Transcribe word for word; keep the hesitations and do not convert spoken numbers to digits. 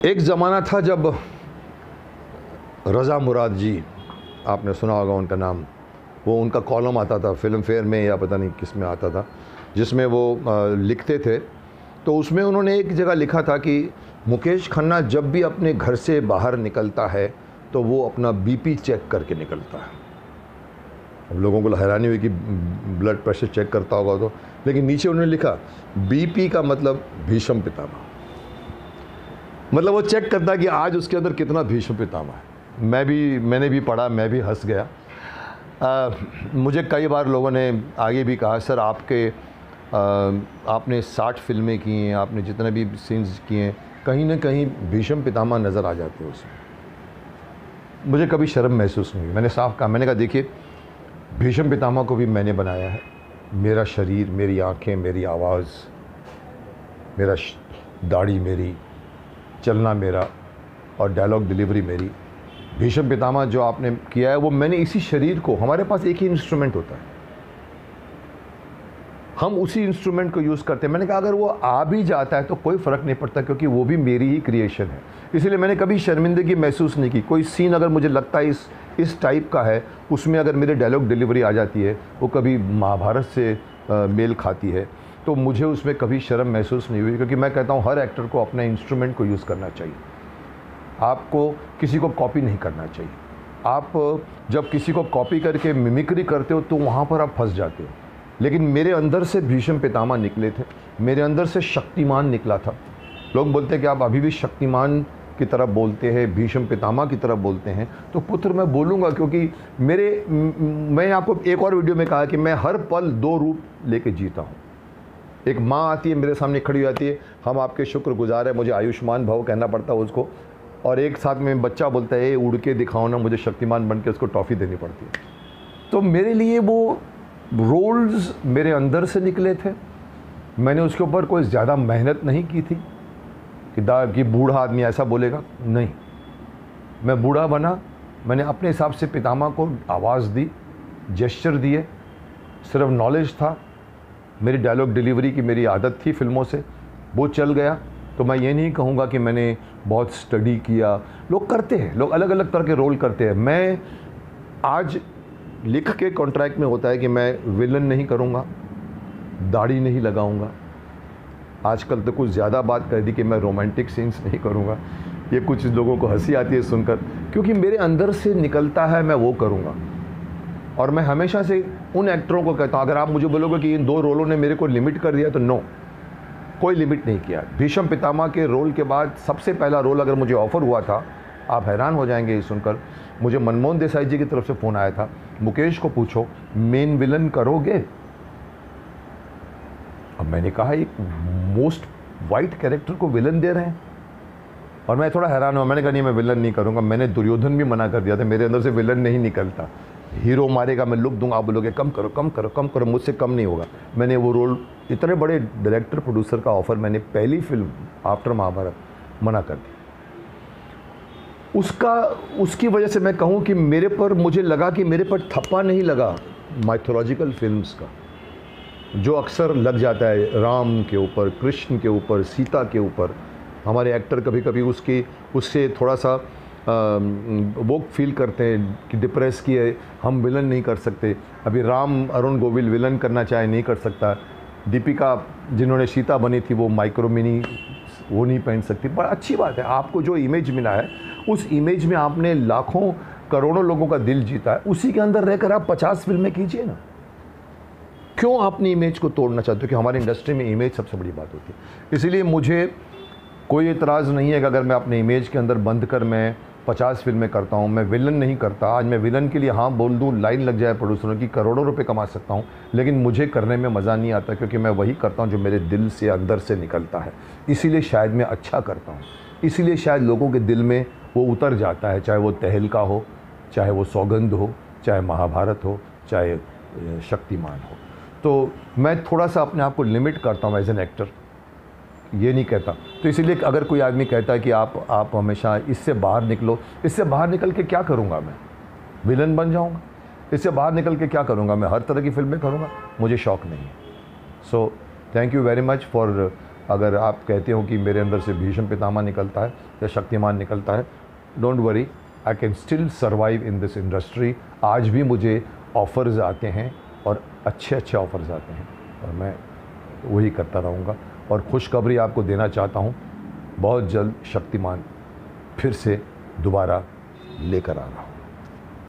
एक ज़माना था जब रज़ा मुराद जी, आपने सुना होगा उनका नाम, वो उनका कॉलम आता था फिल्म फेयर में या पता नहीं किस में आता था, जिसमें वो आ, लिखते थे। तो उसमें उन्होंने एक जगह लिखा था कि मुकेश खन्ना जब भी अपने घर से बाहर निकलता है तो वो अपना बीपी चेक करके निकलता है। अब लोगों को हैरानी हुई कि ब्लड प्रेशर चेक करता होगा तो, लेकिन नीचे उन्होंने लिखा बीपी का मतलब भीष्म पितामह, मतलब वो चेक करता है कि आज उसके अंदर कितना भीष्म पितामह है। मैं भी मैंने भी पढ़ा, मैं भी हंस गया। आ, मुझे कई बार लोगों ने आगे भी कहा, सर आपके आ, आपने साठ फिल्में की हैं, आपने जितने भी सीन्स किए हैं, कहीं ना कहीं भीष्म पितामह नज़र आ जाते हैं उसमें। मुझे कभी शर्म महसूस नहीं हुई, मैंने साफ कहा, मैंने कहा देखिए भीष्म पितामह को भी मैंने बनाया है, मेरा शरीर, मेरी आँखें, मेरी आवाज़, मेरा दाढ़ी मेरी, चलना मेरा और डायलॉग डिलीवरी मेरी। भीष्म पितामह जो आपने किया है वो मैंने इसी शरीर को, हमारे पास एक ही इंस्ट्रूमेंट होता है, हम उसी इंस्ट्रूमेंट को यूज़ करते हैं। मैंने कहा अगर वो आ भी जाता है तो कोई फ़र्क नहीं पड़ता, क्योंकि वो भी मेरी ही क्रिएशन है। इसलिए मैंने कभी शर्मिंदगी महसूस नहीं की। कोई सीन अगर मुझे लगता है इस इस टाइप का है, उसमें अगर मेरी डायलॉग डिलीवरी आ जाती है, वो कभी महाभारत से आ, मेल खाती है, तो मुझे उसमें कभी शर्म महसूस नहीं हुई, क्योंकि मैं कहता हूँ हर एक्टर को अपने इंस्ट्रूमेंट को यूज़ करना चाहिए। आपको किसी को कॉपी नहीं करना चाहिए। आप जब किसी को कॉपी करके मिमिक्री करते हो तो वहाँ पर आप फंस जाते हो। लेकिन मेरे अंदर से भीष्म पितामह निकले थे, मेरे अंदर से शक्तिमान निकला था। लोग बोलते हैं कि आप अभी भी शक्तिमान की तरह बोलते हैं, भीष्म पितामह की तरह बोलते हैं, तो पुत्र मैं बोलूँगा, क्योंकि मेरे मैं आपको एक और वीडियो में कहा कि मैं हर पल दो रूप लेके जीता हूँ। एक माँ आती है मेरे सामने खड़ी हो जाती है, हम आपके शुक्रगुजार हैं, मुझे आयुष्मान भव कहना पड़ता है उसको, और एक साथ में बच्चा बोलता है उड़ के दिखाओ ना, मुझे शक्तिमान बन के उसको टॉफ़ी देनी पड़ती है। तो मेरे लिए वो रोल्स मेरे अंदर से निकले थे, मैंने उसके ऊपर कोई ज़्यादा मेहनत नहीं की थी कि दा कि बूढ़ा आदमी ऐसा बोलेगा, नहीं, मैं बूढ़ा बना, मैंने अपने हिसाब से पितामह को आवाज़ दी, जेस्चर दिए, सिर्फ नॉलेज था, मेरी डायलॉग डिलीवरी की मेरी आदत थी फिल्मों से, वो चल गया। तो मैं ये नहीं कहूँगा कि मैंने बहुत स्टडी किया, लोग करते हैं, लोग अलग अलग तरह के रोल करते हैं। मैं आज लिख के कॉन्ट्रैक्ट में होता है कि मैं विलन नहीं करूँगा, दाढ़ी नहीं लगाऊँगा, आजकल तो कुछ ज़्यादा बात कर दी कि मैं रोमांटिक सीन्स नहीं करूँगा। ये कुछ लोगों को हंसी आती है सुनकर, क्योंकि मेरे अंदर से निकलता है, मैं वो करूँगा। और मैं हमेशा से उन एक्टरों को कहता हूँ, अगर आप मुझे बोलोगे कि इन दो रोलों ने मेरे को लिमिट कर दिया, तो नो, कोई लिमिट नहीं किया। भीष्म पितामह के रोल के बाद सबसे पहला रोल अगर मुझे ऑफ़र हुआ था, आप हैरान हो जाएंगे ये सुनकर, मुझे मनमोहन देसाई जी की तरफ से फ़ोन आया था, मुकेश को पूछो मेन विलन करोगे? अब मैंने कहा एक मोस्ट वाइट कैरेक्टर को विलन दे रहे हैं, और मैं थोड़ा हैरान हुआ। मैंने कहा नहीं, मैं विलन नहीं करूँगा। मैंने दुर्योधन भी मना कर दिया था, मेरे अंदर से विलन नहीं निकलता। हीरो मारेगा, मैं लुक दूंगा, आप बोलोगे कम करो कम करो कम करो, मुझसे कम नहीं होगा। मैंने वो रोल, इतने बड़े डायरेक्टर प्रोड्यूसर का ऑफ़र मैंने पहली फिल्म आफ्टर महाभारत मना कर दी। उसका उसकी वजह से मैं कहूँ कि मेरे पर, मुझे लगा कि मेरे पर थप्पा नहीं लगा माइथोलॉजिकल फिल्म्स का, जो अक्सर लग जाता है राम के ऊपर, कृष्ण के ऊपर, सीता के ऊपर। हमारे एक्टर कभी कभी उसकी उससे थोड़ा सा वो फील करते हैं कि डिप्रेस किए, हम विलन नहीं कर सकते। अभी राम अरुण गोविल विलन करना चाहे नहीं कर सकता। दीपिका जिन्होंने सीता बनी थी वो माइक्रो मिनी वो नहीं पहन सकती। बड़ा अच्छी बात है, आपको जो इमेज मिला है उस इमेज में आपने लाखों करोड़ों लोगों का दिल जीता है, उसी के अंदर रहकर आप पचास फिल्में कीजिए ना। क्यों अपनी इमेज को तोड़ना चाहते हो? कि हमारी इंडस्ट्री में इमेज सबसे बड़ी बात होती है। इसीलिए मुझे कोई एतराज़ नहीं है कि अगर मैं अपने इमेज के अंदर बंद कर मैं पचास फिल्में करता हूँ, मैं विलन नहीं करता। आज मैं विलन के लिए हाँ बोल दूँ, लाइन लग जाए प्रोड्यूसरों की, करोड़ों रुपए कमा सकता हूँ, लेकिन मुझे करने में मज़ा नहीं आता, क्योंकि मैं वही करता हूँ जो मेरे दिल से अंदर से निकलता है। इसीलिए शायद मैं अच्छा करता हूँ, इसीलिए शायद लोगों के दिल में वो उतर जाता है, चाहे वो तहलका हो, चाहे वो सौगंध हो, चाहे महाभारत हो, चाहे शक्तिमान हो। तो मैं थोड़ा सा अपने आप को लिमिट करता हूँ एज एन एक्टर, ये नहीं कहता। तो इसीलिए अगर कोई आदमी कहता है कि आप आप हमेशा इससे बाहर निकलो, इससे बाहर निकल के क्या करूँगा? मैं विलन बन जाऊँगा? इससे बाहर निकल के क्या करूँगा? मैं हर तरह की फिल्में करूँगा? मुझे शौक़ नहीं है। So thank you very much for अगर आप कहते हो कि मेरे अंदर से भीष्म पितामह निकलता है या शक्तिमान निकलता है, don't worry, I can still survive in this industry. आज भी मुझे ऑफ़र्स आते हैं और अच्छे अच्छे ऑफ़र्स आते हैं और मैं वही करता रहूँगा। और खुशखबरी आपको देना चाहता हूँ, बहुत जल्द शक्तिमान फिर से दोबारा लेकर आ रहा हूँ।